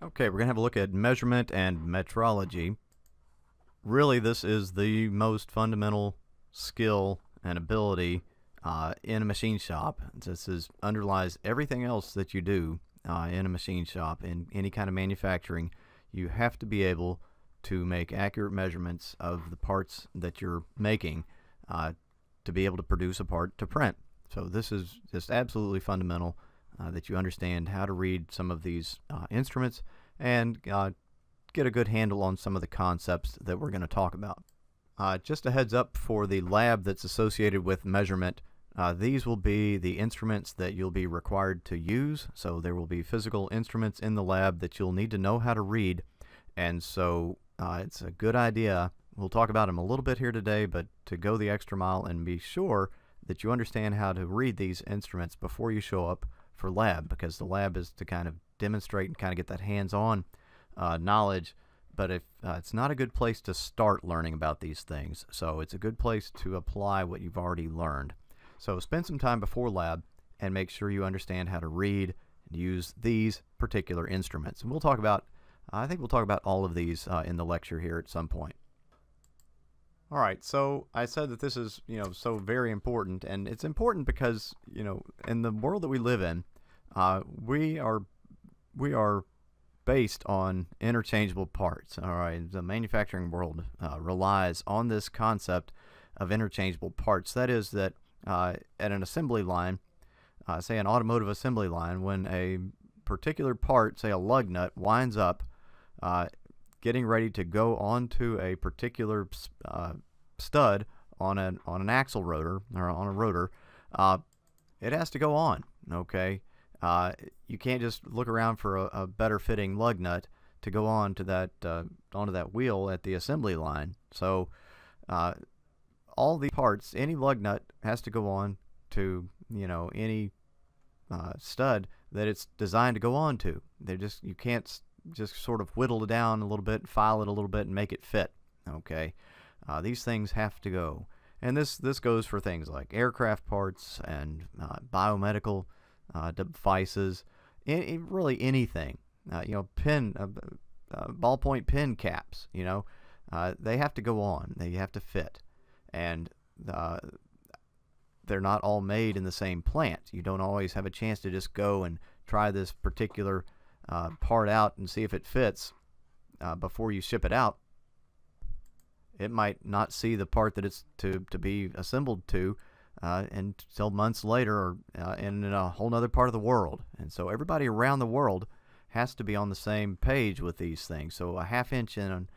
Okay, we're going to have a look at measurement and metrology. Really, this is the most fundamental skill and ability in a machine shop. Underlies everything else that you do in a machine shop. In any kind of manufacturing, you have to be able to make accurate measurements of the parts that you're making to be able to produce a part to print. So this is just absolutely fundamental that you understand how to read some of these instruments and get a good handle on some of the concepts that we're going to talk about. Just a heads up for the lab that's associated with measurement. These will be the instruments that you'll be required to use. So there will be physical instruments in the lab that you'll need to know how to read. And so it's a good idea. We'll talk about them a little bit here today, but to go the extra mile and be sure that you understand how to read these instruments before you show up for lab, because the lab is to kind of demonstrate and kind of get that hands-on knowledge. But if it's not a good place to start learning about these things, so it's a good place to apply what you've already learned. So spend some time before lab and make sure you understand how to read and use these particular instruments. And we'll talk about, I think we'll talk about all of these in the lecture here at some point. All right, so I said that this is, so very important, and it's important because, in the world that we live in, we are based on interchangeable parts. All right, the manufacturing world relies on this concept of interchangeable parts. That is that at an assembly line, say an automotive assembly line, when a particular part, say a lug nut, winds up getting ready to go onto a particular stud on an axle rotor or on a rotor, it has to go on. Okay, you can't just look around for a better fitting lug nut to go on to that onto that wheel at the assembly line. So all the parts, any lug nut has to go on to any stud that it's designed to go on to. You can't just sort of whittle it down a little bit, file it a little bit, and make it fit. Okay, these things have to go, and this goes for things like aircraft parts and biomedical devices, really anything. Ballpoint pen caps. They have to go on. They have to fit, and they're not all made in the same plant. You don't always have a chance to just go and try this particular part out and see if it fits before you ship it out. It might not see the part that it's to be assembled to until months later, or in a whole other part of the world. And so everybody around the world has to be on the same page with these things. So a half-inch in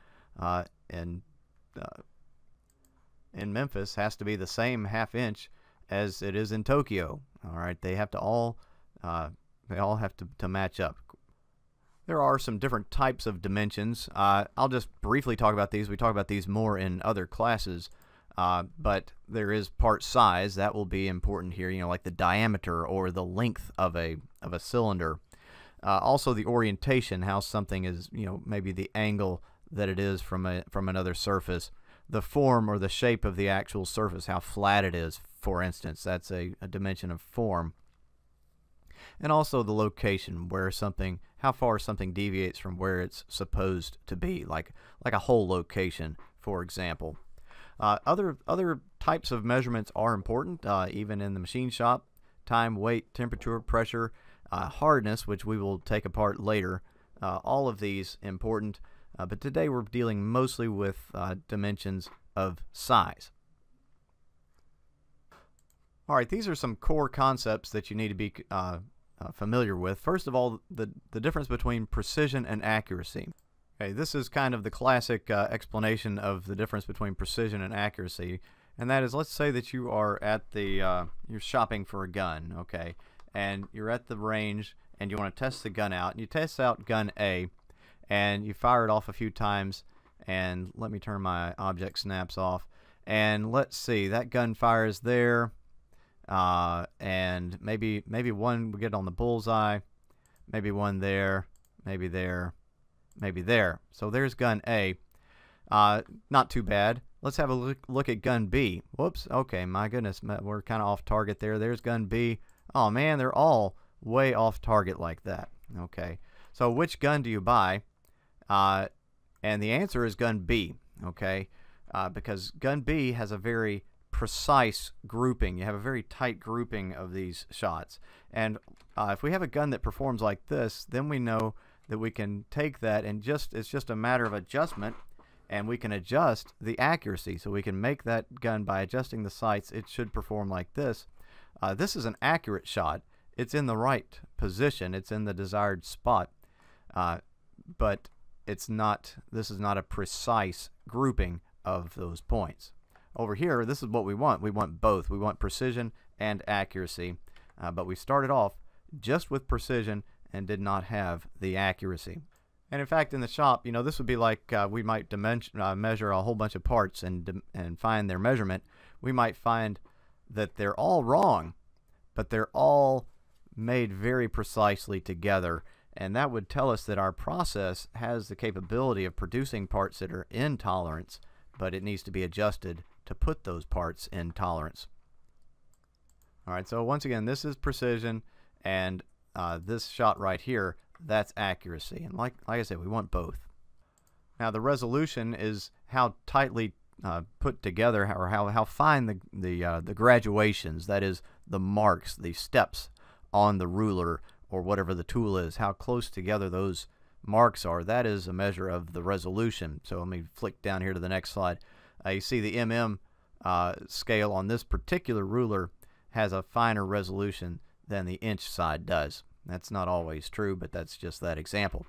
Memphis has to be the same half-inch as it is in Tokyo. All right, they have to all have to match up. There are some different types of dimensions. I'll just briefly talk about these. We talk about these more in other classes, but there is part size. That will be important here, like the diameter or the length of a cylinder. Also the orientation, how something is, maybe the angle that it is from another surface. The form or the shape of the actual surface, how flat it is, for instance. That's a dimension of form. And also the location, how far something deviates from where it's supposed to be, like a whole location, for example. Other types of measurements are important, even in the machine shop. Time, weight, temperature, pressure, hardness, which we will take apart later. All of these important, but today we're dealing mostly with dimensions of size. All right, these are some core concepts that you need to be familiar with. First of all, the difference between precision and accuracy. Okay, this is kind of the classic explanation of the difference between precision and accuracy, and that is, let's say that you are at the you're shopping for a gun, okay, and you're at the range and you want to test the gun out, and you test out gun A, and you fire it off a few times, and let me turn my object snaps off, and let's see, that gun fires there. And maybe one will get on the bullseye, maybe one there, maybe there, maybe there. So there's gun A. Not too bad. Let's have a look at gun B. Whoops. Okay, my goodness, we're kind of off target there. There's gun B. Oh man, they're all way off target like that. Okay, So which gun do you buy? And the answer is gun B, okay? Because gun B has a very precise grouping. You have a very tight grouping of these shots. And if we have a gun that performs like this, then we know that we can take that and it's just a matter of adjustment, and we can adjust the accuracy. So we can make that gun by adjusting the sights. It should perform like this. This is an accurate shot. It's in the right position. It's in the desired spot. But this is not a precise grouping of those points. Over here, this is what we want. We want both. We want precision and accuracy. But we started off just with precision and did not have the accuracy. And in fact, in the shop, you know, this would be like we might measure a whole bunch of parts and find their measurement. We might find that they're all wrong, but they're all made very precisely together. And that would tell us that our process has the capability of producing parts that are in tolerance, but it needs to be adjusted to put those parts in tolerance. All right, so once again, this is precision, and this shot right here, that's accuracy. And like I said, we want both. Now the resolution is how tightly put together, or how fine the graduations, that is the marks, the steps on the ruler or whatever the tool is, how close together those marks are. That is a measure of the resolution. So let me flick down here to the next slide. You see the scale on this particular ruler has a finer resolution than the inch side does. That's not always true, but that's just that example.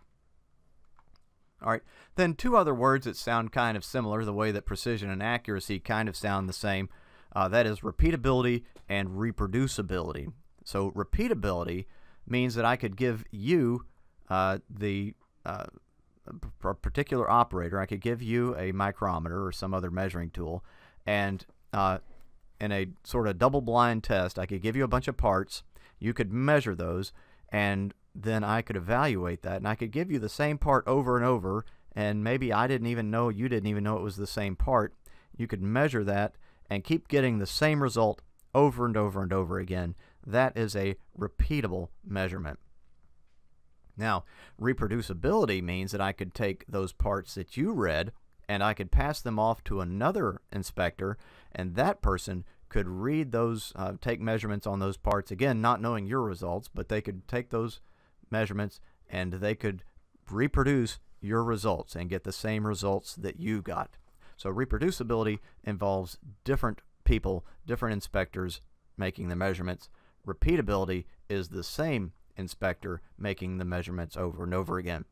All right, then two other words that sound kind of similar, the way that precision and accuracy kind of sound the same. That is repeatability and reproducibility. So repeatability means that I could give you a particular operator, I could give you a micrometer or some other measuring tool, and in a sort of double-blind test, I could give you a bunch of parts, you could measure those, and then I could evaluate that, and I could give you the same part over and over, and maybe I didn't even know, you didn't even know it was the same part. You could measure that and keep getting the same result over and over and over again. That is a repeatable measurement. Now, reproducibility means that I could take those parts that you read and I could pass them off to another inspector, and that person could read those, take measurements on those parts, again, not knowing your results, but they could take those measurements and they could reproduce your results and get the same results that you got. So reproducibility involves different people, different inspectors making the measurements. Repeatability is the same inspector making the measurements over and over again.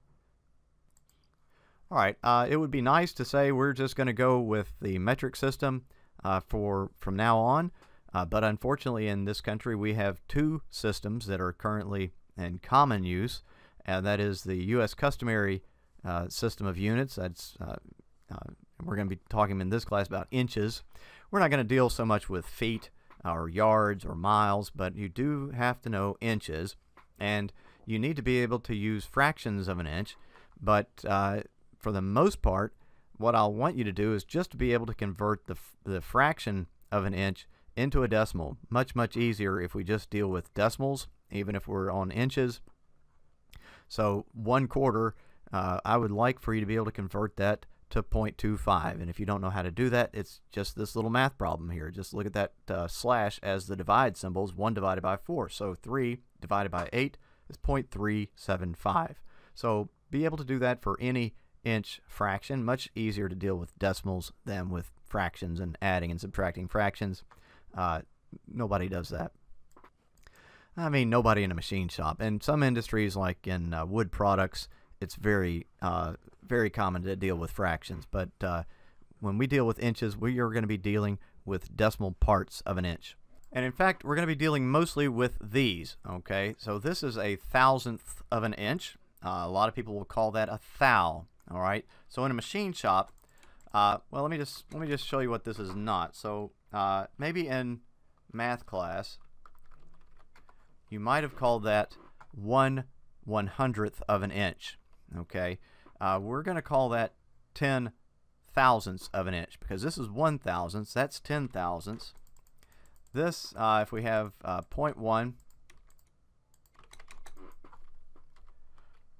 All right, it would be nice to say we're just going to go with the metric system from now on, but unfortunately in this country we have two systems that are currently in common use, and that is the U.S. customary system of units. That's we're going to be talking in this class about inches. We're not going to deal so much with feet or yards or miles, but you do have to know inches, and you need to be able to use fractions of an inch. But for the most part, what I'll want you to do is just to be able to convert the fraction of an inch into a decimal. Much easier if we just deal with decimals, even if we're on inches. So 1/4, I would like for you to be able to convert that to 0.25, and if you don't know how to do that, it's just this little math problem here. Just look at that slash as the divide symbols, 1 divided by 4. So 3 divided by 8 is 0.375. So be able to do that for any inch fraction. Much easier to deal with decimals than with fractions and adding and subtracting fractions. Nobody does that. I mean, nobody in a machine shop. In some industries, like in wood products, it's very common to deal with fractions. But when we deal with inches, we are going to be dealing with decimal parts of an inch. And in fact, we're going to be dealing mostly with these. Okay, so this is a thousandth of an inch. A lot of people will call that a thou. All right. So in a machine shop, well, let me just show you what this is not. So maybe in math class, you might have called that 1/100th of an inch. Okay, we're going to call that 10 thousandths of an inch, because this is 1 thousandths, that's 10 thousandths. This, if we have 0.1,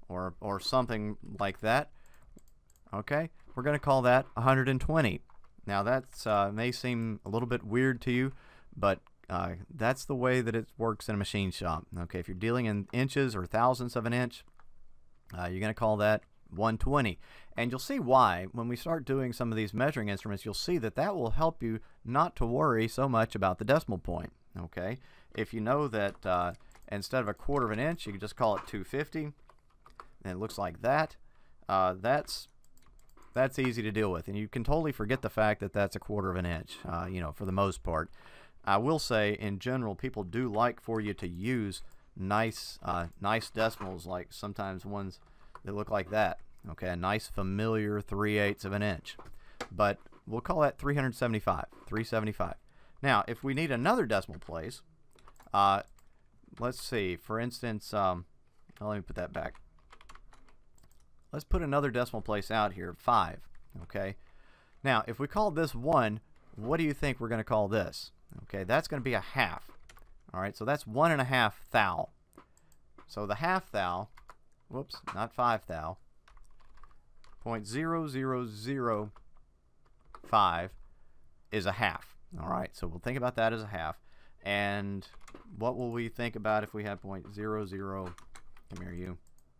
or something like that. Okay, we're going to call that 120. Now that's may seem a little bit weird to you, but that's the way that it works in a machine shop. Okay, if you're dealing in inches or thousandths of an inch, you're going to call that 120. And you'll see why when we start doing some of these measuring instruments. You'll see that that will help you not to worry so much about the decimal point. Okay, if you know that instead of a quarter of an inch, you can just call it 250, and it looks like that. That's easy to deal with, and you can totally forget the fact that that's a quarter of an inch, you know, for the most part. I will say, in general, people do like for you to use nice decimals, like sometimes ones that look like that. Okay, a nice familiar 3/8 of an inch. But we'll call that 375. Now, if we need another decimal place, let's see, for instance, let me put that back. Let's put another decimal place out here, 5. Okay. Now, if we call this 1, what do you think we're going to call this? Okay, that's going to be a half. All right, so that's 1.5 thou. So the half thou, whoops, not 5 thou, 0.0005 is a half. All right, so we'll think about that as a half. And what will we think about if we have 0.00, come here you,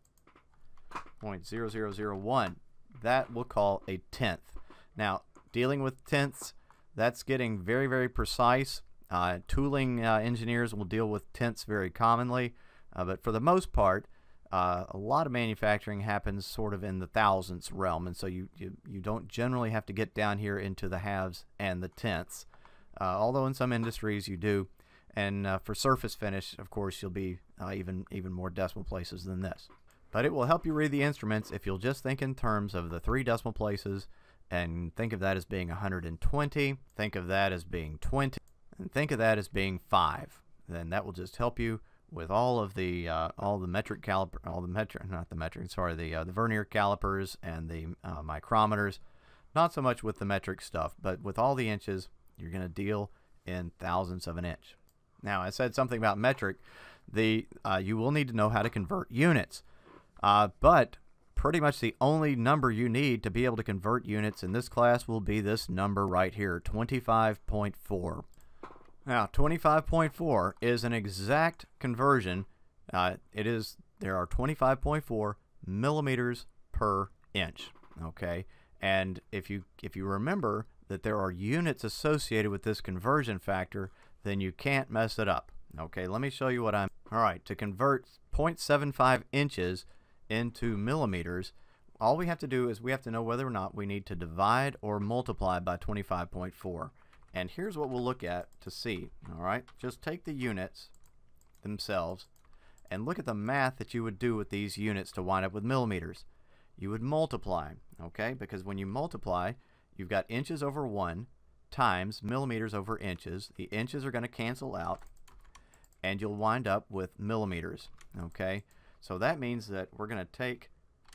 0.0001? That we'll call a tenth. Now, dealing with tenths, that's getting very, very precise. Tooling engineers will deal with tenths very commonly, but for the most part, a lot of manufacturing happens sort of in the thousandths realm, and so you don't generally have to get down here into the halves and the tenths, although in some industries you do. And for surface finish, of course, you'll be even more decimal places than this. But it will help you read the instruments if you'll just think in terms of the 3 decimal places, and think of that as being 120, think of that as being 20, and think of that as being 5. Then that will just help you with all the metric caliper, the vernier calipers and the micrometers. Not so much with the metric stuff, but with all the inches, you're going to deal in thousandths of an inch. Now, I said something about metric. You will need to know how to convert units, but pretty much the only number you need to be able to convert units in this class will be this number right here, 25.4. Now, 25.4 is an exact conversion. There are 25.4 millimeters per inch. Okay, and if you remember that there are units associated with this conversion factor, then you can't mess it up. Okay, let me show you what I'm. All right, to convert 0.75 inches into millimeters, all we have to do is we have to know whether or not we need to divide or multiply by 25.4. And here's what we'll look at to see. All right, just take the units themselves and look at the math that you would do with these units to wind up with millimeters. You would multiply, okay, because when you multiply, you've got inches over 1 times millimeters over inches. The inches are going to cancel out, and you'll wind up with millimeters. Okay, so that means that we're going to take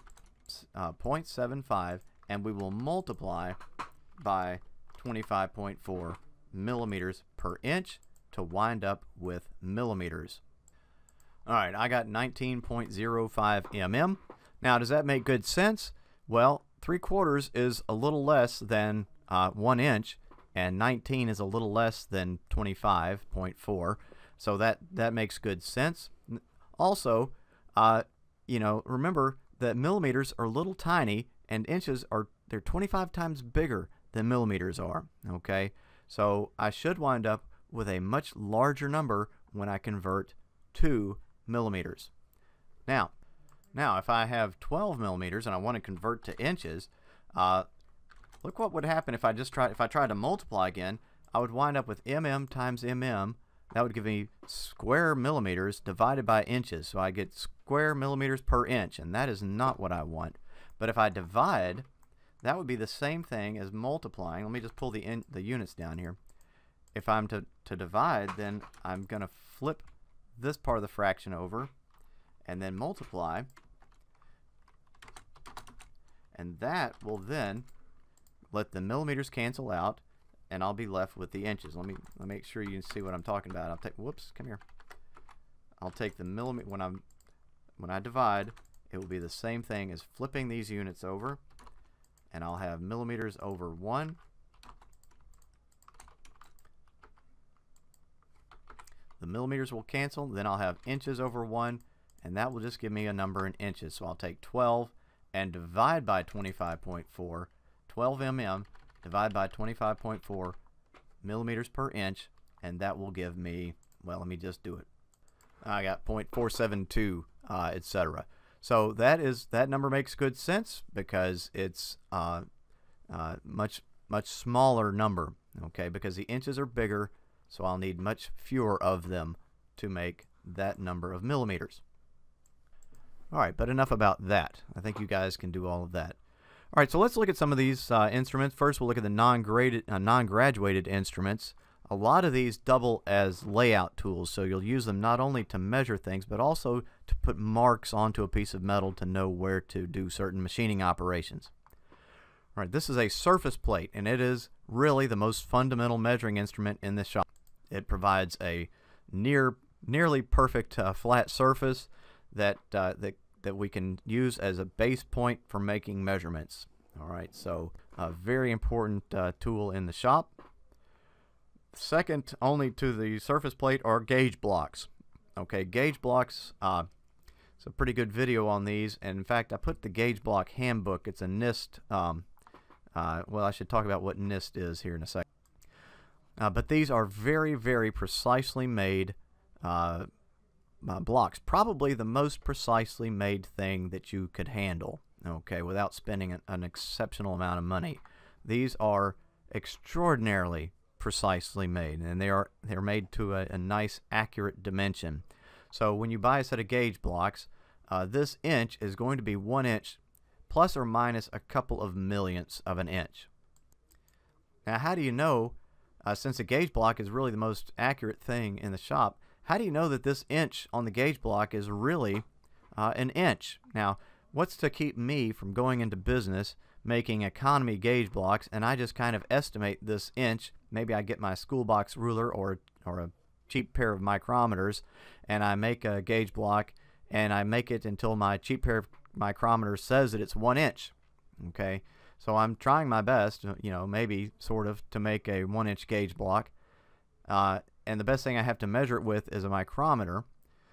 0.75 and we will multiply by 25.4 millimeters per inch to wind up with millimeters. Alright, I got 19.05 mm. Now, does that make good sense? Well, 3/4 is a little less than 1 inch, and 19 is a little less than 25.4, so that makes good sense. Also, you know, remember that millimeters are little tiny, and inches they're 25 times bigger than millimeters are. Okay, so I should wind up with a much larger number when I convert to millimeters. Now if I have 12 millimeters and I want to convert to inches, look what would happen if I tried to multiply again. I would wind up with mm times mm. That would give me square millimeters divided by inches. So I get square millimeters per inch, and that is not what I want. But if I divide, that would be the same thing as multiplying. Let me just pull the units down here. If I'm to divide, then I'm going to flip this part of the fraction over and then multiply. And that will then let the millimeters cancel out, and I'll be left with the inches. Let me make sure you can see what I'm talking about. Whoops, come here. I'll take the millimeter when I divide. it will be the same thing as flipping these units over, and I'll have millimeters over 1. The millimeters will cancel, then I'll have inches over 1, and that will just give me a number in inches. So I'll take 12 and divide by 25.4, 12 mm, divide by 25.4 millimeters per inch, and that will give me, well, let me just do it. I got 0.472, etc. So that number makes good sense because it's much smaller number, okay? Because the inches are bigger, so I'll need much fewer of them to make that number of millimeters. All right, but enough about that. I think you guys can do all of that. All right, so let's look at some of these instruments. First, we'll look at the non-graduated instruments. A lot of these double as layout tools, so you'll use them not only to measure things, but also to put marks onto a piece of metal to know where to do certain machining operations. All right, this is a surface plate, and it is really the most fundamental measuring instrument in this shop. It provides a nearly perfect flat surface that we can use as a base point for making measurements. All right, so a very important tool in the shop. Second only to the surface plate are gauge blocks. Okay, gauge blocks, it's a pretty good video on these, and in fact I put the gauge block handbook. It's a NIST, well, I should talk about what NIST is here in a second. But these are very precisely made blocks. Probably the most precisely made thing that you could handle, okay, without spending an exceptional amount of money. These are extraordinarily precisely made, and they're made to a nice accurate dimension. So when you buy a set of gauge blocks, this inch is going to be 1 inch plus or minus a couple of millionths of an inch. Now, how do you know, since a gauge block is really the most accurate thing in the shop, how do you know that this inch on the gauge block is really an inch? Now, what's to keep me from going into business making economy gauge blocks, and I just kind of estimate this inch? Maybe I get my school box ruler or a cheap pair of micrometers, and I make a gauge block, and I make it until my cheap pair of micrometers says that it's 1 inch. Okay, so I'm trying my best, you know, maybe sort of to make a 1 inch gauge block, and the best thing I have to measure it with is a micrometer.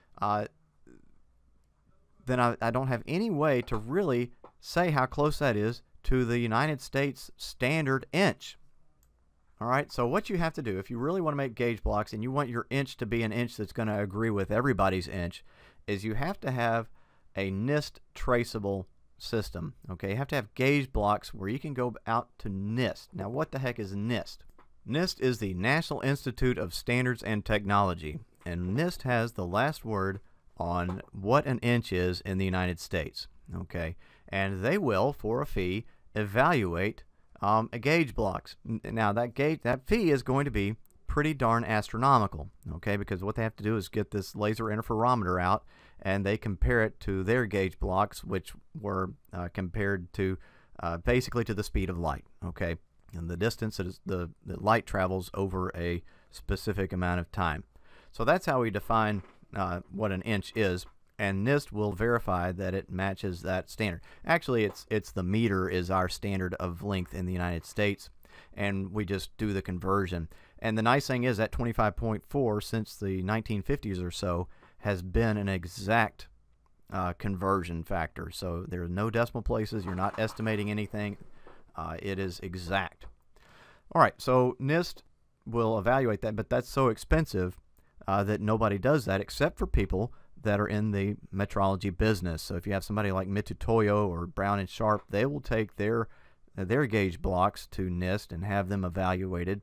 Then I don't have any way to really say how close that is to the United States standard inch. All right, so what you have to do if you really want to make gauge blocks and you want your inch to be an inch that's going to agree with everybody's inch is you have to have a NIST traceable system. Okay, you have to have gauge blocks where you can go out to NIST. Now, what the heck is NIST? NIST is the National Institute of Standards and Technology, and NIST has the last word on what an inch is in the United States. Okay, and they will, for a fee, evaluate a gauge blocks. Now that fee is going to be pretty darn astronomical, okay, because what they have to do is get this laser interferometer out and they compare it to their gauge blocks, which were compared to basically to the speed of light, okay, and the distance that the light travels over a specific amount of time. So that's how we define what an inch is, and NIST will verify that it matches that standard. Actually, it's the meter is our standard of length in the United States, and we just do the conversion. And the nice thing is that 25.4 since the 1950s or so has been an exact conversion factor. So there are no decimal places. You're not estimating anything. It is exact. All right, so NIST will evaluate that, but that's so expensive that nobody does that except for people that are in the metrology business. So if you have somebody like Mitutoyo or Brown and Sharp, they will take their gauge blocks to NIST and have them evaluated,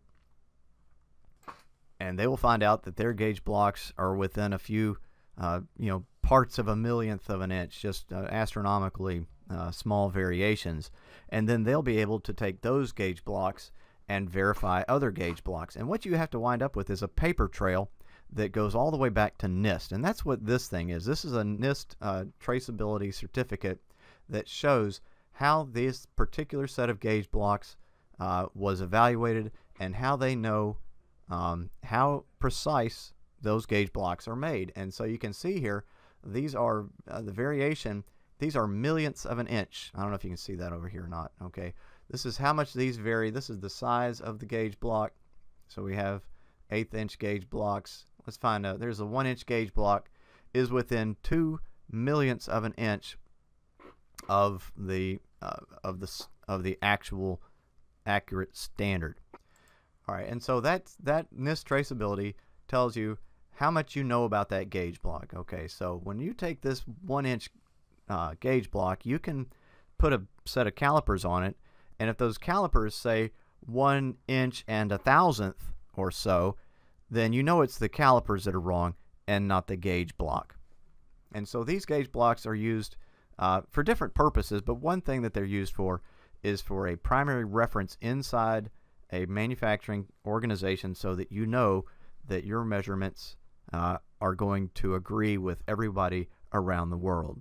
and they will find out that their gauge blocks are within a few parts of a millionth of an inch, just astronomically small variations, and then they'll be able to take those gauge blocks and verify other gauge blocks. And what you have to wind up with is a paper trail that goes all the way back to NIST, and that's what this thing is. This is a NIST traceability certificate that shows how this particular set of gauge blocks was evaluated and how they know how precise those gauge blocks are made. And so you can see here, these are the variation these are millionths of an inch. I don't know if you can see that over here or not. Okay, this is how much these vary. This is the size of the gauge block. So we have 1/8 inch gauge blocks. Let's find out. There's a 1 inch gauge block is within 2 millionths of an inch of the actual accurate standard. All right, and so that NIST traceability tells you how much you know about that gauge block. Okay, so when you take this 1 inch gauge block, you can put a set of calipers on it, and if those calipers say 1 inch and 1,000th or so, then you know it's the calipers that are wrong and not the gauge block. And so these gauge blocks are used for different purposes, but one thing that they're used for is for a primary reference inside a manufacturing organization, so that you know that your measurements are going to agree with everybody around the world.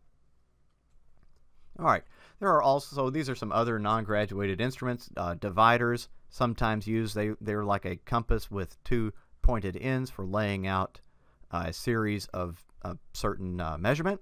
All right, there are also, these are some other non-graduated instruments. Dividers, sometimes used. They're like a compass with 2 pointed ends for laying out a series of certain measurement.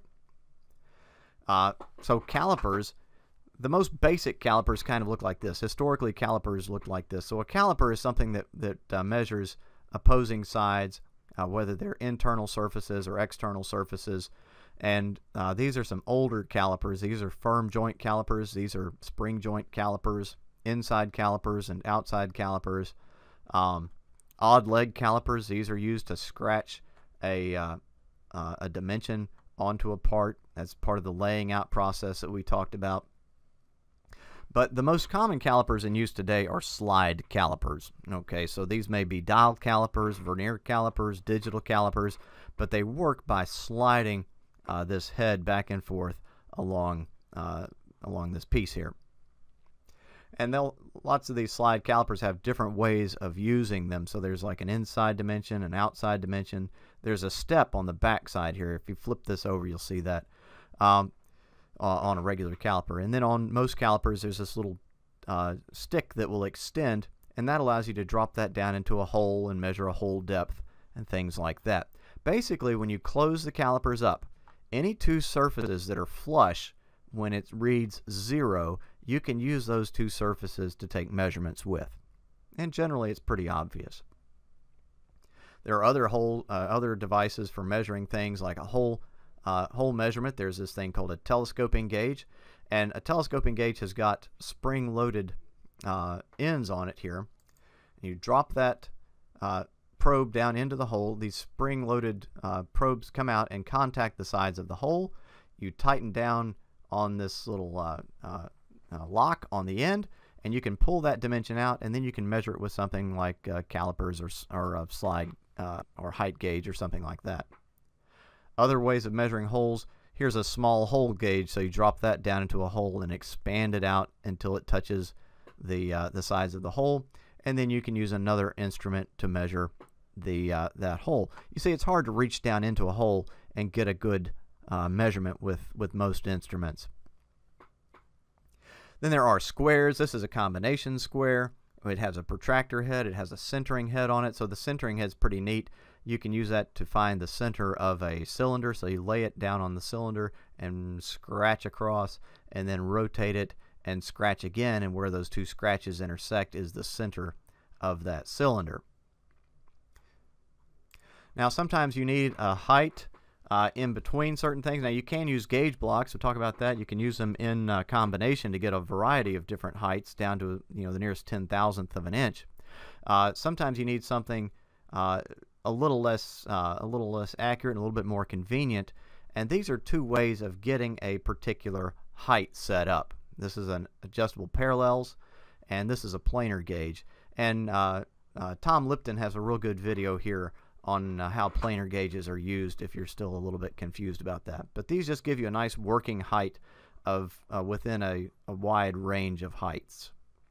So calipers, the most basic calipers kind of look like this. Historically, calipers looked like this. So a caliper is something that measures opposing sides, whether they're internal surfaces or external surfaces. And these are some older calipers. These are firm joint calipers. These are spring joint calipers, inside calipers and outside calipers. Odd leg calipers. These are used to scratch a dimension onto a part. That's part of the laying out process that we talked about. But the most common calipers in use today are slide calipers. Okay, so these may be dial calipers, vernier calipers, digital calipers, but they work by sliding this head back and forth along this piece here. And lots of these slide calipers have different ways of using them. So there's like an inside dimension, an outside dimension. There's a step on the back side here. If you flip this over, you'll see that on a regular caliper. And then on most calipers, there's this little stick that will extend, and that allows you to drop that down into a hole and measure a hole depth and things like that. Basically, when you close the calipers up, any 2 surfaces that are flush when it reads 0, you can use those 2 surfaces to take measurements with. And generally, it's pretty obvious. There are other devices for measuring things like a hole measurement. There's this thing called a telescoping gauge, and a telescoping gauge has got spring-loaded ends on it here. You drop that probe down into the hole. These spring-loaded probes come out and contact the sides of the hole. You tighten down on this little lock on the end, and you can pull that dimension out, and then you can measure it with something like calipers or a slide or height gauge or something like that. Other ways of measuring holes, here's a small hole gauge, so you drop that down into a hole and expand it out until it touches the sides of the hole, and then you can use another instrument to measure that hole. You see, it's hard to reach down into a hole and get a good measurement with most instruments. Then there are squares. This is a combination square. It has a protractor head. It has a centering head on it, so the centering head's pretty neat. You can use that to find the center of a cylinder, so you lay it down on the cylinder and scratch across, and then rotate it and scratch again, and where those 2 scratches intersect is the center of that cylinder. Now sometimes you need a height in between certain things. Now you can use gauge blocks, we'll talk about that. You can use them in combination to get a variety of different heights down to the nearest 10,000th of an inch. Sometimes you need something a little less accurate and a little bit more convenient, and these are 2 ways of getting a particular height set up. This is an adjustable parallels, and this is a planar gauge. And Tom Lipton has a real good video here on how planar gauges are used if you're still a little bit confused about that. But these just give you a nice working height of within a wide range of heights.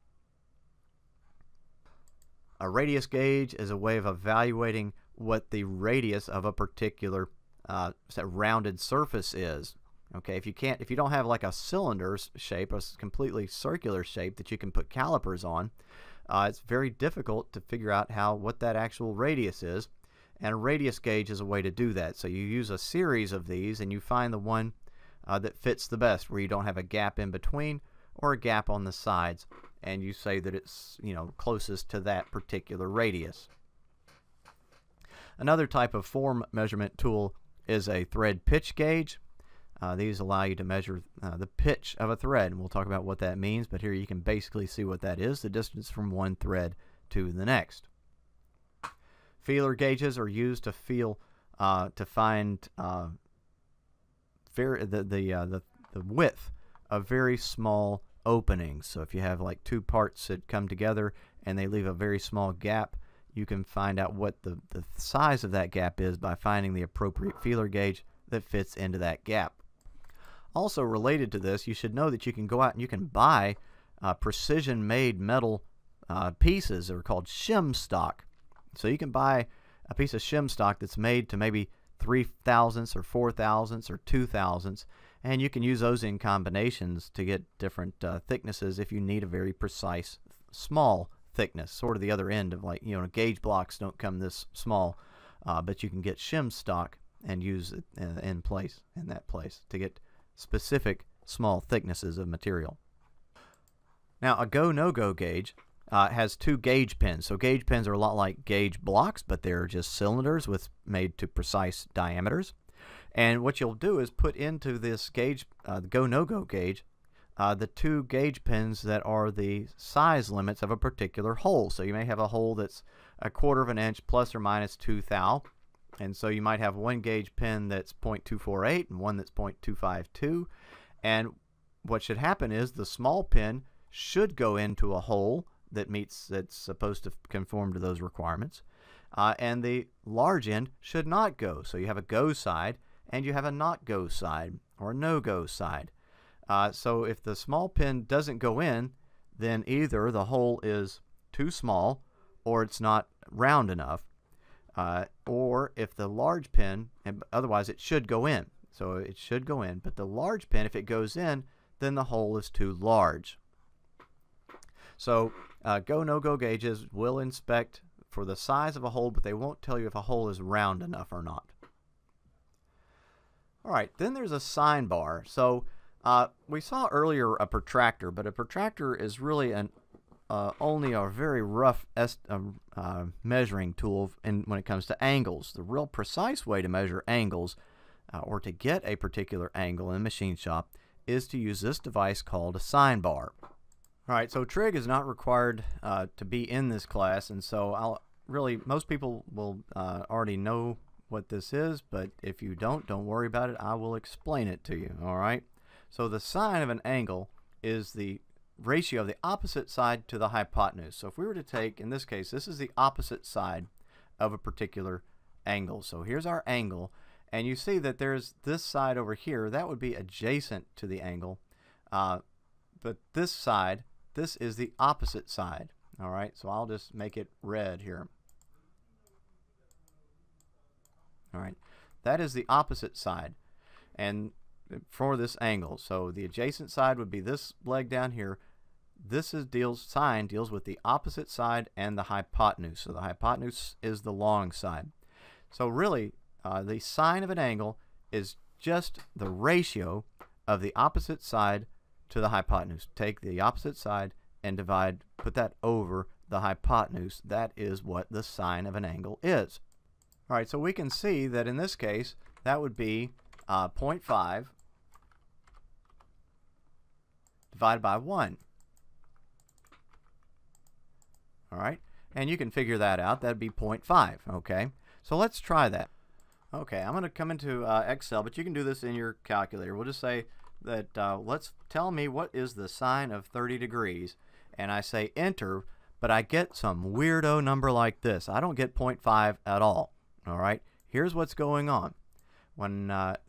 A radius gauge is a way of evaluating what the radius of a particular rounded surface is. Okay, if you don't have like a cylinder shape, a completely circular shape that you can put calipers on, it's very difficult to figure out what that actual radius is. And a radius gauge is a way to do that. So you use a series of these, and you find the one that fits the best, where you don't have a gap in between or a gap on the sides, and you say that it's, you know, closest to that particular radius. Another type of form measurement tool is a thread pitch gauge. These allow you to measure the pitch of a thread, and we'll talk about what that means, but here you can basically see what that is, the distance from one thread to the next. Feeler gauges are used to feel to find the width of very small openings. So if you have like two parts that come together and they leave a very small gap, you can find out what the size of that gap is by finding the appropriate feeler gauge that fits into that gap. Also related to this, you should know that you can go out and you can buy precision-made metal pieces that are called shim stock. So you can buy a piece of shim stock that's made to maybe 3 thousandths or 4 thousandths or 2 thousandths, and you can use those in combinations to get different thicknesses if you need a very precise small thickness, sort of the other end of, like, you know, gauge blocks don't come this small, but you can get shim stock and use it in that place to get specific small thicknesses of material. Now, a go-no-go gauge has two gauge pins. So gauge pins are a lot like gauge blocks, but they're just cylinders made to precise diameters. And what you'll do is put into this gauge, the go-no-go gauge, the two gauge pins that are the size limits of a particular hole. So you may have a hole that's 1/4 of an inch plus or minus 2 thou. And so you might have one gauge pin that's 0.248 and one that's 0.252. And what should happen is the small pin should go into a hole that's supposed to conform to those requirements. And the large end should not go. So you have a go side and you have a not go side or a no go side. So if the small pin doesn't go in, then either the hole is too small or it's not round enough. Or if the large pin, and otherwise it should go in. So it should go in, but the large pin, if it goes in, then the hole is too large. So go-no-go gauges will inspect for the size of a hole, but they won't tell you if a hole is round enough or not. Alright, then there's a sign bar. So we saw earlier a protractor, but a protractor is really only a very rough measuring tool when it comes to angles. The real precise way to measure angles or to get a particular angle in a machine shop is to use this device called a sign bar. Alright, so trig is not required to be in this class, and so most people will already know what this is, but if you don't worry about it. I will explain it to you. Alright, so the sine of an angle is the ratio of the opposite side to the hypotenuse. So if we were to take, in this case, this is the opposite side of a particular angle. So here's our angle, and you see that there's this side over here that would be adjacent to the angle, but this side, this is the opposite side. Alright, so I'll just make it red here. Alright, that is the opposite side and for this angle. So the adjacent side would be this leg down here. This sine deals with the opposite side and the hypotenuse. So the hypotenuse is the long side. So really, the sine of an angle is just the ratio of the opposite side to the hypotenuse. Take the opposite side and put that over the hypotenuse. That is what the sine of an angle is. Alright, so we can see that in this case, that would be 0.5 divided by 1. Alright, and you can figure that out. That'd be 0.5. Okay, so let's try that. Okay, I'm going to come into Excel, but you can do this in your calculator. We'll just say that tell me what is the sine of 30 degrees, and I say enter, but I get some weirdo number like this. I don't get 0.5 at all. Alright, here's what's going on. When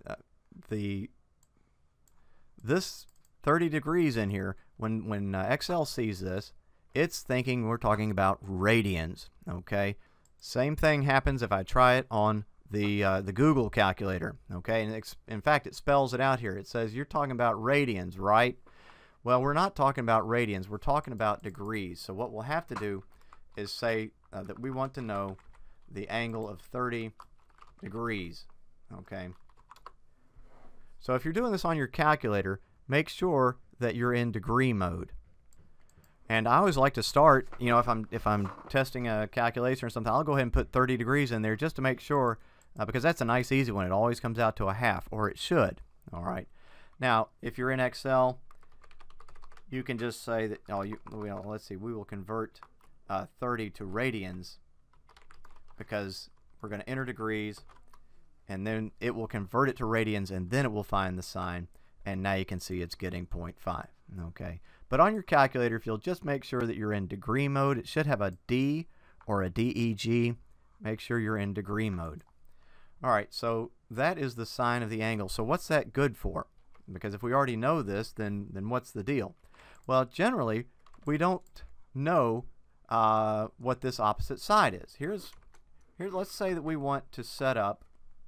this 30 degrees in here, when Excel sees this, it's thinking we're talking about radians. Okay, same thing happens if I try it on the Google calculator. Okay, and in fact it spells it out here. It says you're talking about radians, right? Well, we're not talking about radians. We're talking about degrees. So what we'll have to do is say that we want to know the angle of 30 degrees. Okay, So if you're doing this on your calculator, make sure that you're in degree mode. And I always like to start, you know, if I'm testing a calculation or something, I'll go ahead and put 30 degrees in there just to make sure, because that's a nice easy one. It always comes out to a half, or it should. All right. Now, if you're in Excel, you can just say that, let's see, we will convert 30 to radians, because we're going to enter degrees, and then it will convert it to radians, and then it will find the sign, and now you can see it's getting 0.5. Okay. But on your calculator, if you'll just make sure that you're in degree mode, it should have a D or a DEG. Make sure you're in degree mode. All right, so that is the sine of the angle. So what's that good for? Because if we already know this, then what's the deal? Well, generally, we don't know what this opposite side is. Here's let's say that we want to set up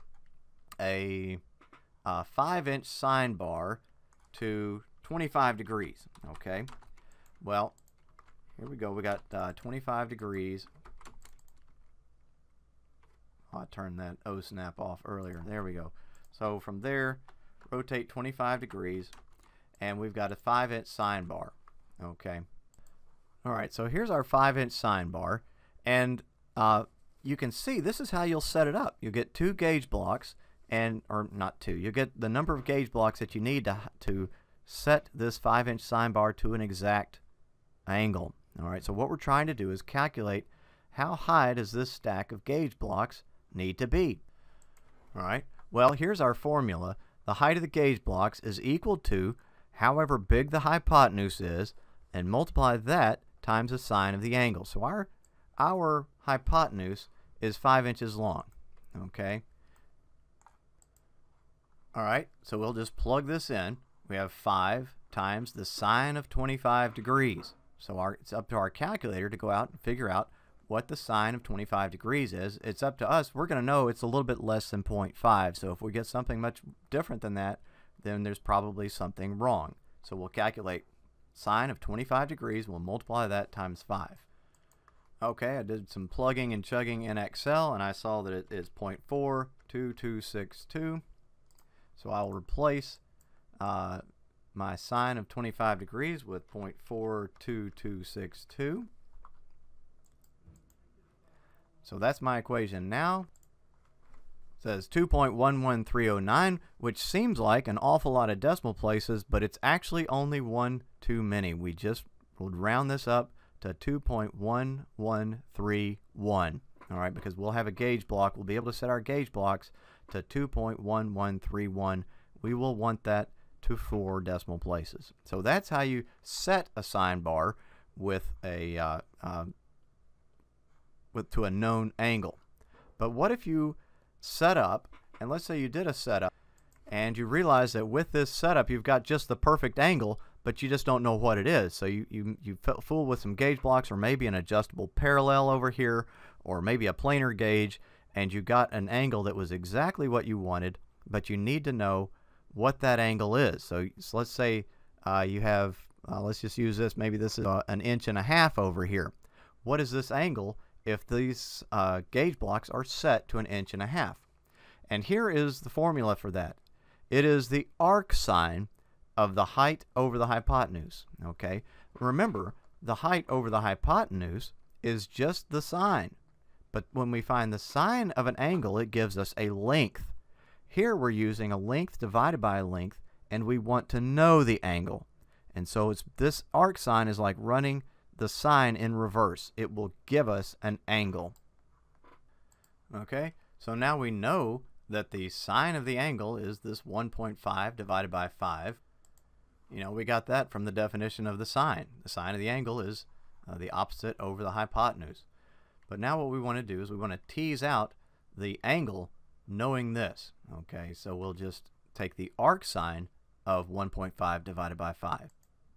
a 5-inch sine bar to 25 degrees. Okay, well, here we go. We got 25 degrees. Oh, I turned that O snap off earlier. There we go. So from there, rotate 25 degrees, and we've got a 5-inch sine bar. Okay. All right, so here's our 5-inch sine bar, and you can see this is how you'll set it up. You get 2 gauge blocks, or not 2. You get the number of gauge blocks that you need to set this 5-inch sine bar to an exact angle. All right, so what we're trying to do is calculate how high does this stack of gauge blocks need to be. All right, well, here's our formula. The height of the gauge blocks is equal to however big the hypotenuse is, and multiply that times the sine of the angle. So our hypotenuse is 5 inches long. Okay. All right, so we'll just plug this in. We have 5 times the sine of 25 degrees. So it's up to our calculator to go out and figure out what the sine of 25 degrees is. It's up to us. We're going to know it's a little bit less than 0.5. So if we get something much different than that, then there's probably something wrong. So we'll calculate sine of 25 degrees. We'll multiply that times 5. Okay, I did some plugging and chugging in Excel, and I saw that it is 0.42262. So I will replace my sine of 25 degrees with 0.42262. So that's my equation now. It says 2.11309, which seems like an awful lot of decimal places, but it's actually only one too many. We just would round this up to 2.1131. All right, because we'll have a gauge block. We'll be able to set our gauge blocks to 2.1131. We will want that to 4 decimal places. So that's how you set a sine bar with a to a known angle. But what if you set up, and let's say you did a setup, and you realize that with this setup you've got just the perfect angle, but you just don't know what it is. So you fool with some gauge blocks, or maybe an adjustable parallel over here, or maybe a planar gauge, and you got an angle that was exactly what you wanted, but you need to know what that angle is. So let's say you have, let's just use this, maybe this is 1.5 inches over here. What is this angle if these gauge blocks are set to 1.5 inches? And here is the formula for that. It is the arc sine of the height over the hypotenuse. Okay, remember, the height over the hypotenuse is just the sine, but when we find the sine of an angle, it gives us a length. Here we're using a length divided by a length, and we want to know the angle. And so this arc sine is like running the sine in reverse. It will give us an angle. Okay, so now we know that the sine of the angle is this 1.5 divided by 5. You know, we got that from the definition of the sine. The sine of the angle is the opposite over the hypotenuse. But now what we want to do is we want to tease out the angle knowing this. Okay, so we'll just take the arc sine of 1.5 divided by 5.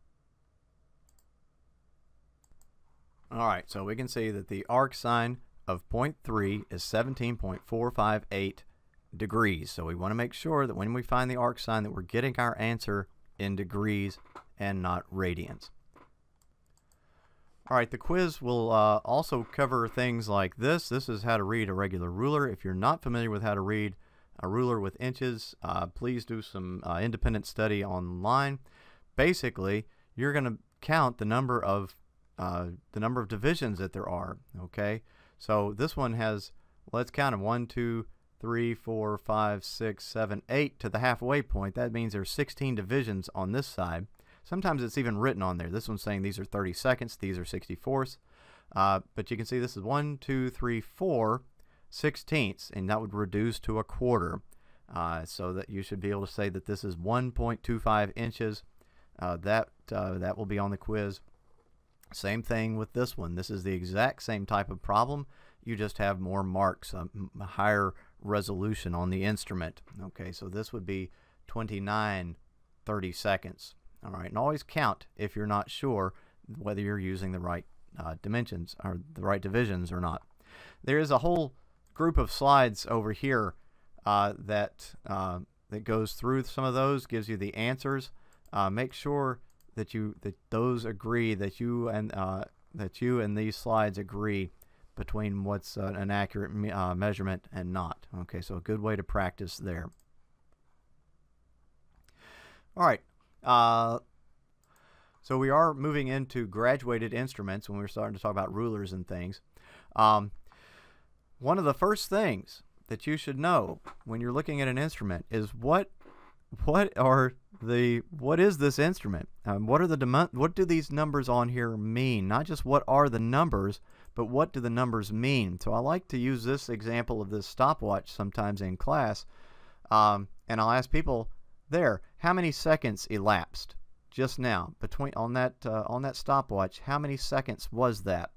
Alright, so we can see that the arc sine of 0.3 is 17.458 degrees. So we want to make sure that when we find the arc sine that we're getting our answer in degrees and not radians. Alright, the quiz will also cover things like this. This is how to read a regular ruler. If you're not familiar with how to read a ruler with inches, please do some independent study online. Basically, you're going to count the number of divisions that there are. Okay, so this one has, let's count them, 1, 2, 3, 4, 5, 6, 7, 8 to the halfway point. That means there's 16 divisions on this side. Sometimes it's even written on there. This one's saying these are 30 seconds, these are 64ths. But you can see this is 1, 2, 3, 4 sixteenths, and that would reduce to a quarter. So that you should be able to say that this is 1.25 inches. That will be on the quiz. Same thing with this one. This is the exact same type of problem. You just have more marks, a higher resolution on the instrument. Okay, so this would be 29 30 seconds. All right, and always count if you're not sure whether you're using the right dimensions or the right divisions or not. There is a whole group of slides over here that goes through some of those, gives you the answers. Make sure that those agree, that you and these slides agree between what's an accurate measurement and not. Okay, so a good way to practice there. All right. So we are moving into graduated instruments when we're starting to talk about rulers and things. One of the first things that you should know when you're looking at an instrument is what is this instrument? What do these numbers on here mean? Not just what are the numbers, but what do the numbers mean? So I like to use this example of this stopwatch sometimes in class, and I'll ask people there, how many seconds elapsed just now on that stopwatch? How many seconds was that?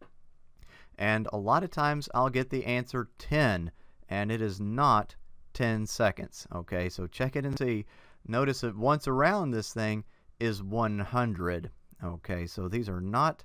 And a lot of times I'll get the answer 10, and it is not 10 seconds. Okay, so check it and see. Notice that once around this thing is 100. Okay, so these are not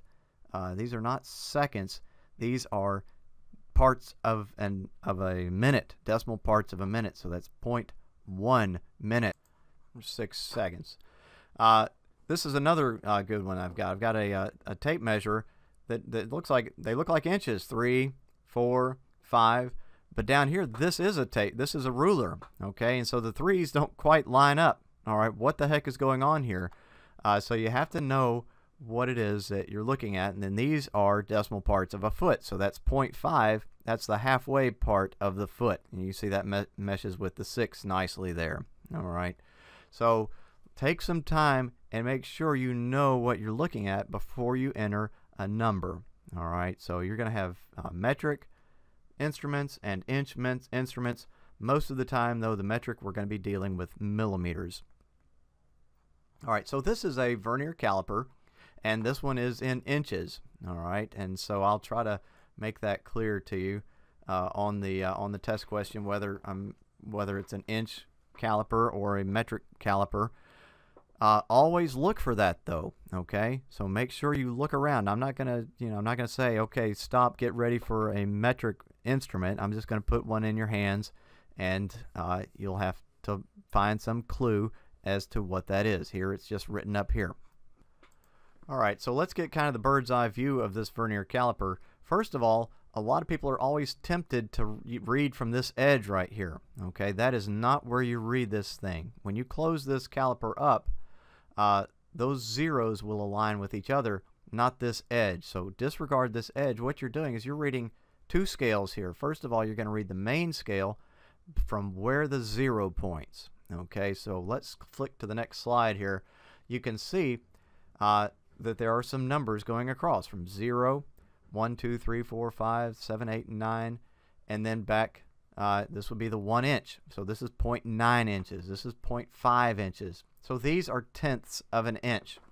seconds. These are parts of a minute, decimal parts of a minute. So that's 0.1 minute, 6 seconds. This is another good one I've got. I've got a tape measure that looks like, they look like inches, 3, 4, 5. But down here, this is a tape. This is a ruler, okay? And so the 3's don't quite line up. All right, what the heck is going on here? So you have to know what it is that you're looking at. And then these are decimal parts of a foot. So that's 0.5. That's the halfway part of the foot. And you see that meshes with the 6 nicely there. All right. So take some time and make sure you know what you're looking at before you enter a number. All right. So you're going to have metric instruments and inch instruments. Most of the time, though, the metric, we're going to be dealing with millimeters. All right, so this is a vernier caliper, and this one is in inches. All right, and so I'll try to make that clear to you on the test question, whether it's an inch caliper or a metric caliper. Always look for that, though. Okay, so make sure you look around. I'm not gonna say, okay, stop, get ready for a metric instrument. I'm just going to put one in your hands, and you'll have to find some clue as to what that is. Here it's just written up here. Alright, so let's get kind of the bird's eye view of this vernier caliper. First of all, a lot of people are always tempted to read from this edge right here. Okay, that is not where you read this thing. When you close this caliper up, those zeros will align with each other, not this edge. So disregard this edge. What you're doing is you're reading two scales here. First of all, you're going to read the main scale from where the 0 points. Okay, so let's flick to the next slide here. You can see that there are some numbers going across from 0, 1, 2, 3, 4, 5, 7, 8, and 9, and then back. This would be the 1 inch. So this is 0.9 inches. This is 0.5 inches. So these are tenths of an inch.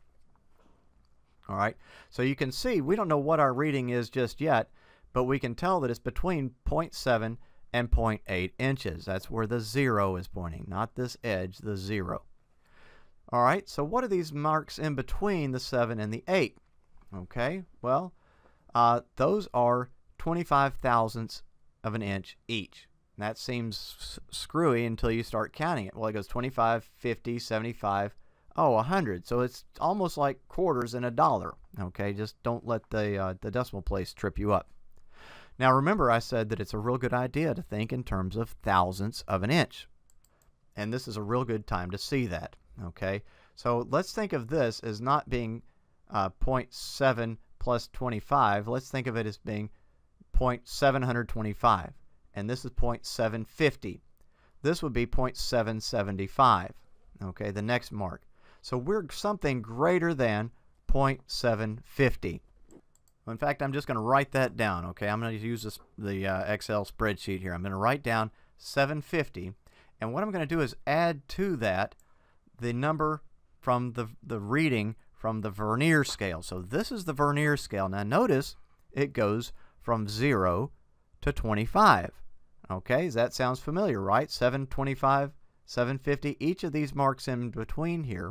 All right, so you can see we don't know what our reading is just yet, but we can tell that it's between 0.7 and 0.8 inches. That's where the 0 is pointing, not this edge, the 0. All right, so what are these marks in between the 7 and the 8? Okay, well, those are 25 thousandths of an inch each. And that seems screwy until you start counting it. Well, it goes 25, 50, 75, 100. So it's almost like quarters in a dollar. Okay, just don't let the decimal place trip you up. Now remember, I said that it's a real good idea to think in terms of thousandths of an inch. And this is a real good time to see that. Okay, so let's think of this as not being 0.7 plus 25. Let's think of it as being 0.725. And this is 0.750. This would be 0.775. Okay, the next mark. So we're something greater than 0.750. In fact, I'm just going to write that down. Okay, I'm going to use the Excel spreadsheet here. I'm going to write down 750, and what I'm going to do is add to that the number from the reading from the vernier scale. So this is the vernier scale. Now notice it goes from 0 to 25. Okay, that sounds familiar, right? 725, 750. Each of these marks in between here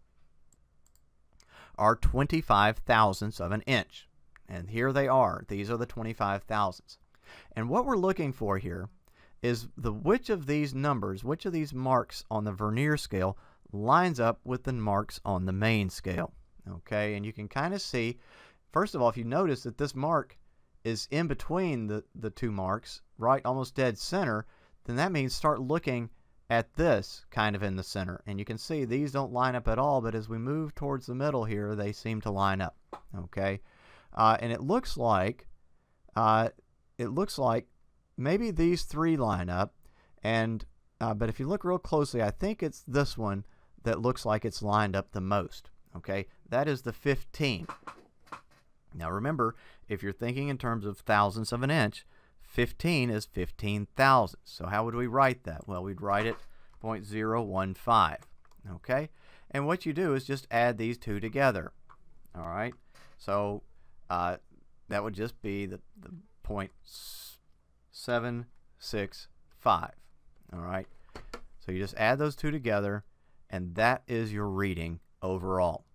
are 25 thousandths of an inch. And here they are. These are the 25 thousandths. And what we're looking for here is which of these numbers, which of these marks on the vernier scale lines up with the marks on the main scale. Okay, and you can kind of see, first of all, if you notice that this mark is in between the two marks, right almost dead center, then that means start looking at this kind of in the center. And you can see these don't line up at all, but as we move towards the middle here, they seem to line up. Okay. And it looks like maybe these three line up, and but if you look real closely, I think it's this one that looks like it's lined up the most. Okay, that is the 15. Now remember, if you're thinking in terms of thousandths of an inch, 15 is 15 thousandths. So how would we write that? Well, we'd write it 0.015. Okay, and what you do is just add these two together. All right, so that would just be the 0.765. All right, so you just add those two together, and that is your reading overall.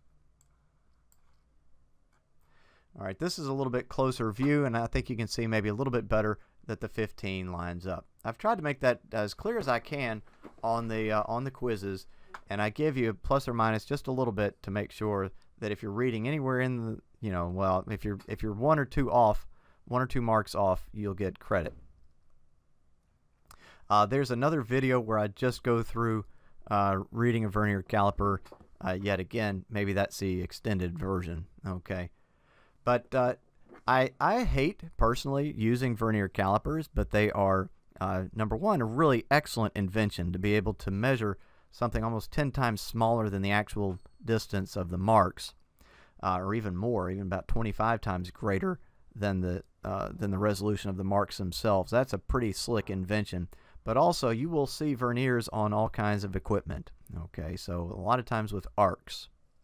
All right, this is a little bit closer view, and I think you can see maybe a little bit better that the 15 lines up. I've tried to make that as clear as I can on the quizzes, and I give you plus or minus just a little bit to make sure that if you're reading anywhere in the, well, if you're one or two marks off, you'll get credit. There's another video where I just go through reading a vernier caliper yet again. Maybe that's the extended version. Okay, but I hate personally using vernier calipers, but they are number one, a really excellent invention to be able to measure something almost 10 times smaller than the actual distance of the marks, or even more, even about 25 times greater than the resolution of the marks themselves. That's a pretty slick invention. But also, you will see verniers on all kinds of equipment. Okay, so a lot of times with arcs.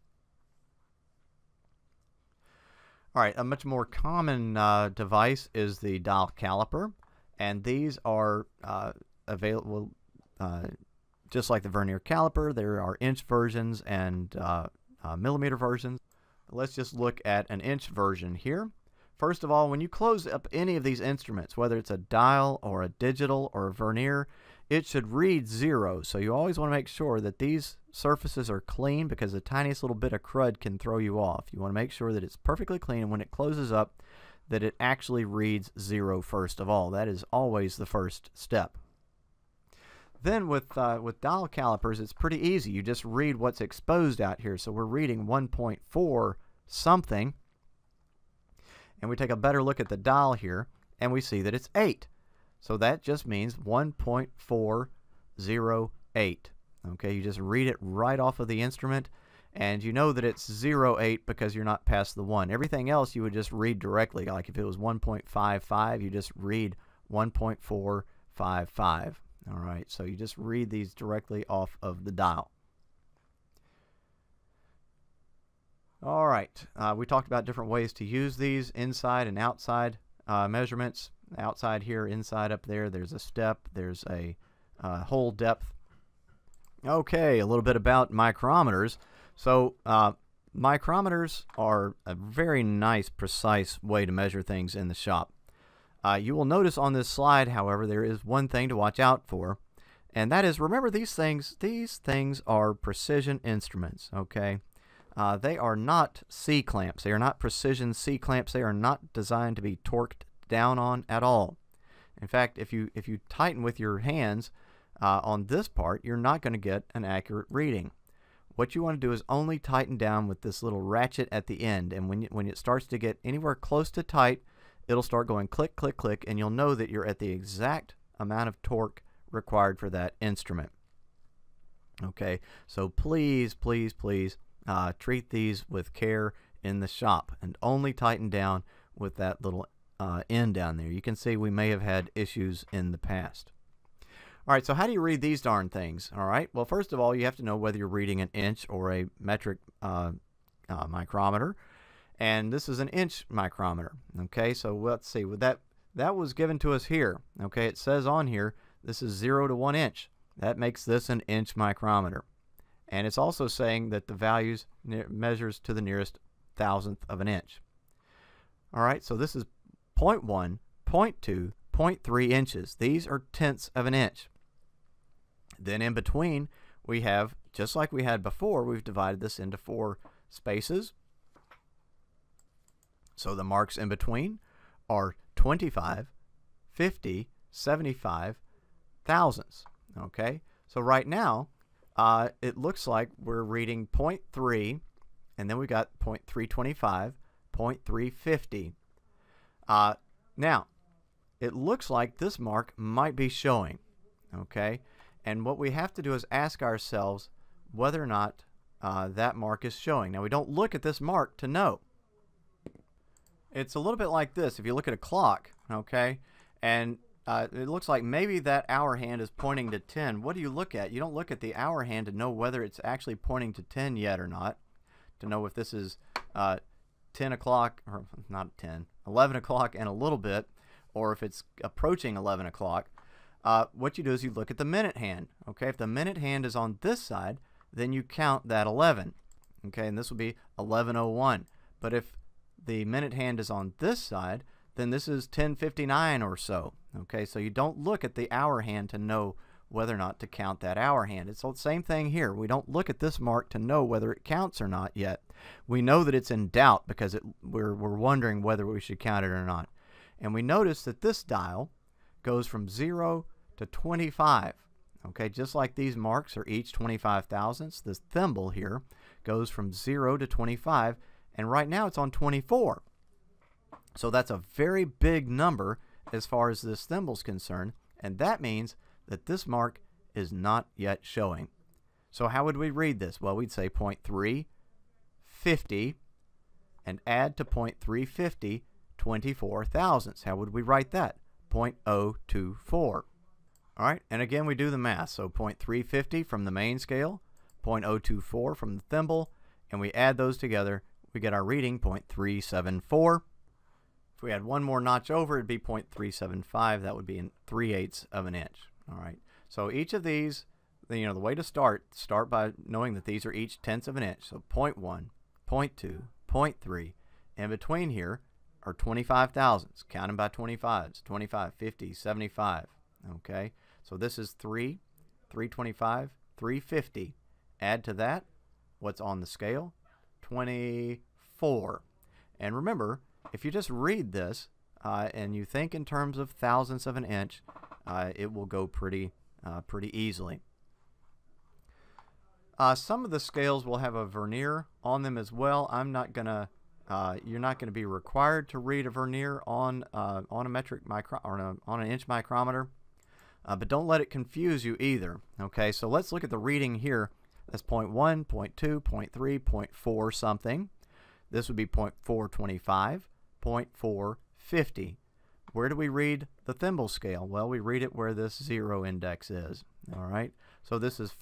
All right, a much more common device is the dial caliper, and these are available just like the vernier caliper. There are inch versions and millimeter versions. Let's just look at an inch version here. First of all, when you close up any of these instruments, whether it's a dial or a digital or a vernier, it should read 0. So you always want to make sure that these surfaces are clean, because the tiniest little bit of crud can throw you off. You want to make sure that it's perfectly clean, and when it closes up, that it actually reads 0 first of all. That is always the first step. Then with dial calipers, it's pretty easy. You just read what's exposed out here. So we're reading 1.4 something. And we take a better look at the dial here, and we see that it's 8. So that just means 1.408. Okay, you just read it right off of the instrument, and you know that it's 08 because you're not past the 1. Everything else you would just read directly. Like if it was 1.55, you just read 1.455. All right, so you just read these directly off of the dial. All right, we talked about different ways to use these, inside and outside measurements. Outside here, inside up there, there's a step, there's a hole depth. Okay, a little bit about micrometers. So micrometers are a very nice, precise way to measure things in the shop. You will notice on this slide, however, there is one thing to watch out for, and that is, remember, these things are precision instruments, okay? They are not C-clamps. They are not precision C-clamps. They are not designed to be torqued down on at all. In fact, if you tighten with your hands on this part, you're not going to get an accurate reading. What you want to do is only tighten down with this little ratchet at the end, and when it starts to get anywhere close to tight, it'll start going click, click, click, and you'll know that you're at the exact amount of torque required for that instrument. Okay, so please, please, please treat these with care in the shop and only tighten down with that little end down there. You can see we may have had issues in the past. All right, so how do you read these darn things? All right, well, first of all, you have to know whether you're reading an inch or a metric micrometer, and this is an inch micrometer. Okay, so let's see, with that was given to us here. Okay, it says on here this is 0 to 1 inch. That makes this an inch micrometer, and it's also saying that the values measures to the nearest thousandth of an inch. All right, so this is 0.1, 0.2, 0.3 inches. These are tenths of an inch. Then in between, we have, just like we had before, we've divided this into 4 spaces. So the marks in between are 25, 50, 75 thousandths. Okay, so right now, it looks like we're reading 0.3, and then we got 0.325, 0.350. Now, it looks like this mark might be showing. Okay, and what we have to do is ask ourselves whether or not that mark is showing. Now, we don't look at this mark to know. It's a little bit like this. If you look at a clock, okay, and it looks like maybe that hour hand is pointing to 10. What do you look at? You don't look at the hour hand to know whether it's actually pointing to 10 yet or not, to know if this is 10 o'clock, or not 10, 11 o'clock and a little bit, or if it's approaching 11 o'clock. What you do is you look at the minute hand. Okay, if the minute hand is on this side, then you count that 11. Okay, and this will be 11:01. But if the minute hand is on this side, then this is 10:59 or so. Okay, so you don't look at the hour hand to know whether or not to count that hour hand. It's the same thing here. We don't look at this mark to know whether it counts or not yet. We know that it's in doubt because we're wondering whether we should count it or not. And we notice that this dial goes from 0 to 25. Okay, just like these marks are each 25 thousandths, this thimble here goes from 0 to 25, and right now it's on 24. So that's a very big number as far as this thimble is concerned, and that means that this mark is not yet showing. So how would we read this? Well, we'd say 0.350 and add to 0.350 24 thousandths. How would we write that? 0.024. All right, and again we do the math. So 0.350 from the main scale, 0.024 from the thimble, and we add those together, we get our reading 0.374. If we had one more notch over, it'd be 0.375. That would be in 3/8 of an inch. All right, so each of these, the way to start by knowing that these are each tenths of an inch. So 0.1, 0.2, 0.3, and between here are 25 thousandths. Count them by 25s, 25, 50, 75. Okay, so this is 3, 325, 350. Add to that what's on the scale, 24. And remember, if you just read this and you think in terms of thousandths of an inch, it will go pretty easily. Some of the scales will have a vernier on them as well. You're not gonna be required to read a vernier on a metric micro or on an inch micrometer, but don't let it confuse you either. Okay, so let's look at the reading here. That's 0.1, 0.2, 0.3, 0.4 something. This would be 0.425, 0.450. Where do we read the thimble scale? Well, we read it where this 0 index is. All right, so this is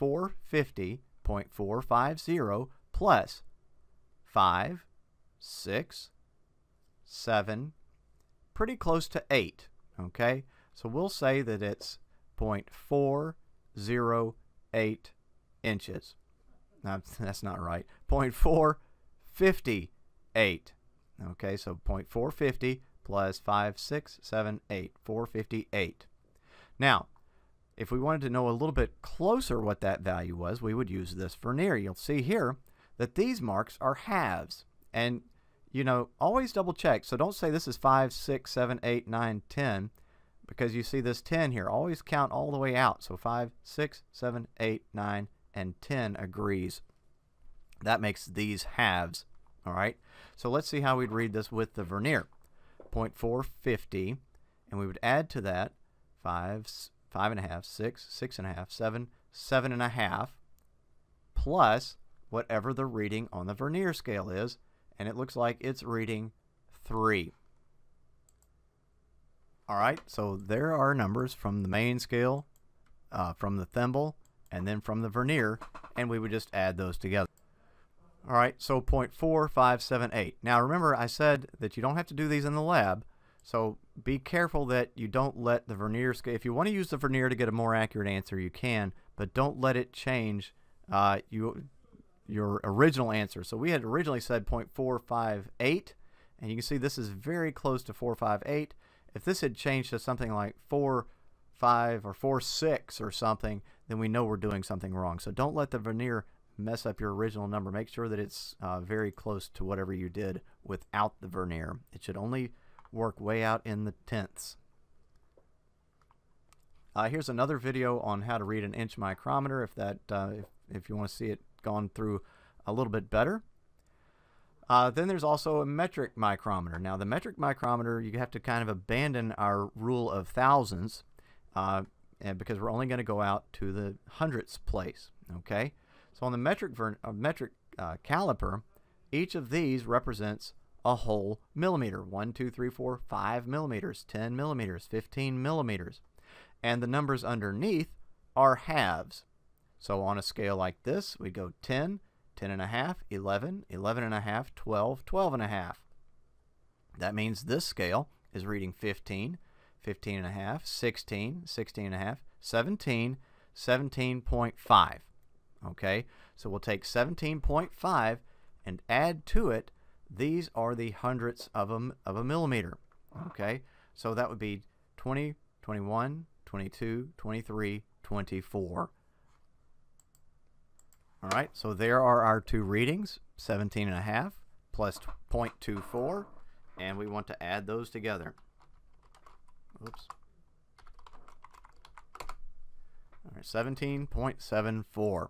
450.450 plus 5, 6, 7, pretty close to 8. Okay, so we'll say that it's 0.408 inches. No, that's not right. 0.458. Okay, so 0.450 plus 5, 6, 7, 8. 458. Now, if we wanted to know a little bit closer what that value was, we would use this vernier. You'll see here that these marks are halves. And you know, always double check. So don't say this is 5, 6, 7, 8, 9, 10, because you see this 10 here. Always count all the way out. So 5, 6, 7, 8, 9, and 10 agrees. That makes these halves. All right. So let's see how we'd read this with the vernier. 0.450, and we would add to that 5, 5.5, 6, 6.5, 7, 7.5, plus whatever the reading on the vernier scale is, and it looks like it's reading 3. All right, so there are numbers from the main scale, from the thimble, and then from the vernier, and we would just add those together. All right, so 0.4578. Now remember, I said that you don't have to do these in the lab, so be careful that you don't let the vernier scale. If you want to use the vernier to get a more accurate answer, you can, but don't let it change your original answer. So we had originally said 0.458, and you can see this is very close to 458. If this had changed to something like 4.5 or 4.6 or something, then we know we're doing something wrong. So don't let the vernier mess up your original number. Make sure that it's very close to whatever you did without the vernier. It should only work way out in the tenths. Here's another video on how to read an inch micrometer if you want to see it gone through a little bit better. Then there's also a metric micrometer. Now the metric micrometer, you have to kind of abandon our rule of thousands because we're only going to go out to the hundredths place. Okay, so on the metric caliper, each of these represents a whole millimeter. 1, 2, 3, 4, 5 millimeters, 10 millimeters, 15 millimeters. And the numbers underneath are halves. So on a scale like this, we go 10, 10.5, 11, 11.5, 12, 12.5. That means this scale is reading 15, 15.5, 16, 16.5, 17, 17.5. Okay, so we'll take 17.5 and add to it, these are the hundredths of a millimeter. Okay, so that would be 20, 21, 22, 23, 24. All right, so there are our two readings, 17.5 plus 0.24, and we want to add those together. Oops. All right, 17.74.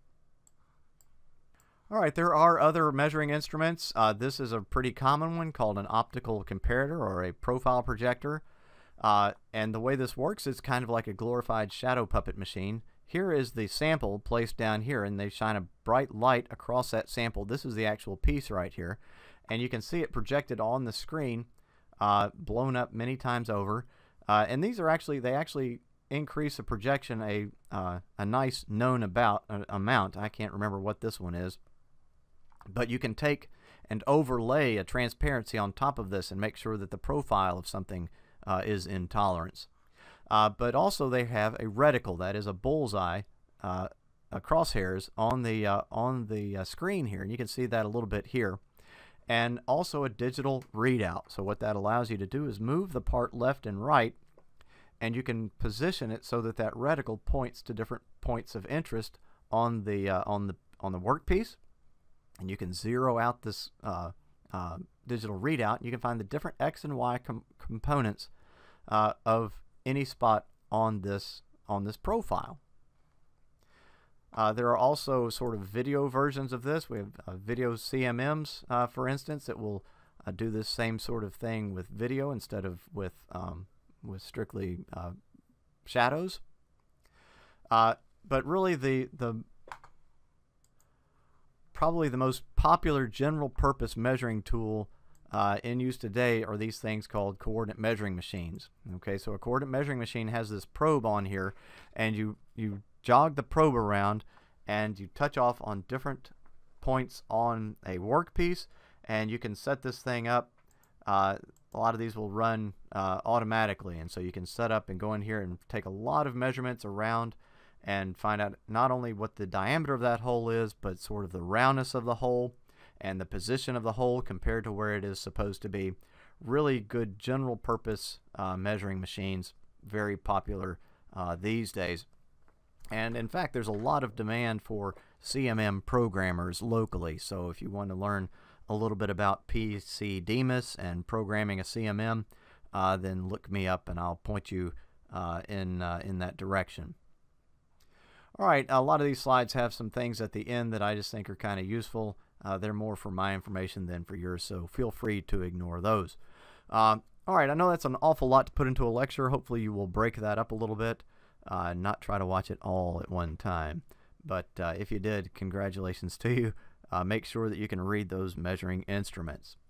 All right, there are other measuring instruments. This is a pretty common one called an optical comparator or a profile projector. And the way this works is kind of like a glorified shadow puppet machine. Here is the sample placed down here, and they shine a bright light across that sample. This is the actual piece right here. And you can see it projected on the screen, blown up many times over. And these are actually, they actually increase the projection a nice known amount. I can't remember what this one is. But you can take and overlay a transparency on top of this and make sure that the profile of something is in tolerance. But also they have a reticle, that is a bullseye, crosshairs on the screen here, and you can see that a little bit here. And also a digital readout. So what that allows you to do is move the part left and right, and you can position it so that that reticle points to different points of interest on the workpiece. And you can zero out this digital readout. You can find the different X and Y components of any spot on this profile. There are also sort of video versions of this. We have video CMMs, for instance, that will do this same sort of thing with video instead of with strictly shadows. But really, probably the most popular general purpose measuring tool in use today are these things called coordinate measuring machines. Okay, so a coordinate measuring machine has this probe on here, and you jog the probe around and you touch off on different points on a workpiece, and you can set this thing up. A lot of these will run automatically, and so you can set up and go in here and take a lot of measurements around and find out not only what the diameter of that hole is, but sort of the roundness of the hole and the position of the hole compared to where it is supposed to be. Really good general purpose measuring machines, very popular these days. And in fact, there's a lot of demand for CMM programmers locally, so if you want to learn a little bit about PCDEMUS and programming a CMM, then look me up and I'll point you in that direction. All right, a lot of these slides have some things at the end that I just think are kind of useful. They're more for my information than for yours, so feel free to ignore those. All right, I know that's an awful lot to put into a lecture. Hopefully you will break that up a little bit, not try to watch it all at one time. But if you did, congratulations to you. Make sure that you can read those measuring instruments.